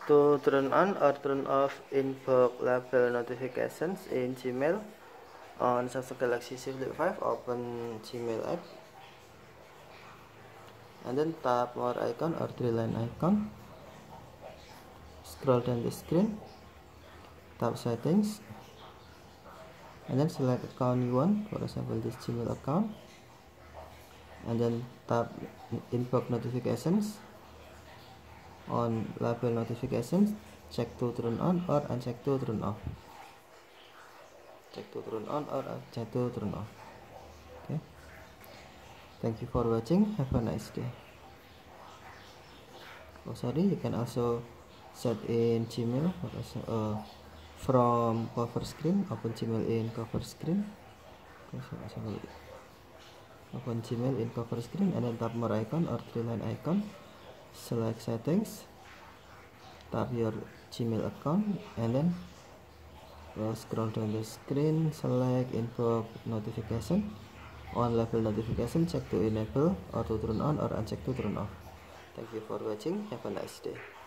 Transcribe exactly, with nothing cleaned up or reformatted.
to turn on or turn off inbox label notifications in Gmail on Samsung Galaxy Z Flip five. Open Gmail app and then tap more icon or three line icon, scroll down the screen, tap settings, and then select account you want, for example this Gmail account, and then tap inbox notifications. On label notifications, check to turn on or uncheck to turn off. Check to turn on or uncheck to turn off. Okay. Thank you for watching. Have a nice day. Oh sorry, you can also set in Gmail uh, from cover screen. Open Gmail in cover screen. Open Gmail in cover screen and then tap more icon or three line icon. Select settings, tap your Gmail account, and then uh, scroll down the screen, select inbox notification. On label notification, check to enable or to turn on or uncheck to turn off. Thank you for watching. Have a nice day.